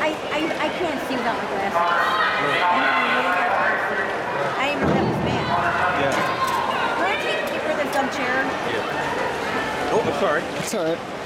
I can't see without my glasses. I didn't know that was bad. Yeah. Can I take for this dumb chair? Yeah. Oh, I'm sorry. That's all right.